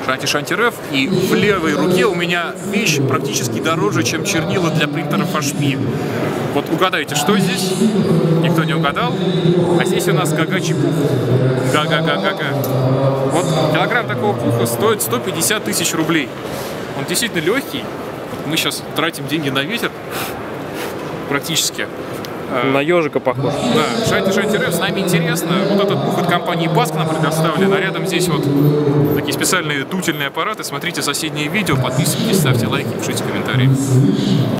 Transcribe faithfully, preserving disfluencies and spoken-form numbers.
Шанти-Шанти-Реф, и в левой руке у меня вещь практически дороже, чем чернила для принтеров эйч пи. Вот угадайте, что здесь? Никто не угадал. А здесь у нас гагачий пух. Га-га-га-га-га. Вот килограмм такого пуха стоит сто пятьдесят тысяч рублей. Он действительно легкий. Мы сейчас тратим деньги на ветер. Практически. На ежика похож. Да, Шанти-Шанти-Реф, с нами интересно. Вот этот пух от компании Баск нам предоставлен. А рядом здесь вот такие специальные дутельные аппараты. Смотрите соседние видео, подписывайтесь, ставьте лайки, пишите комментарии.